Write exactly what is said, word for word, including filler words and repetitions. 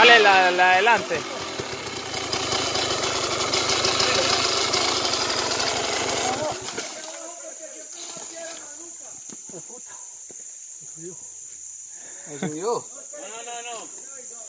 es la, la adelante. ¿Me subió? No, no, no, no.